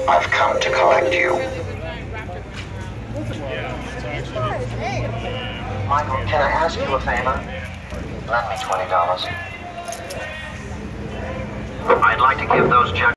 I've come to collect you. Michael, can I ask you a favor? Lend me $20. I'd like to give those judges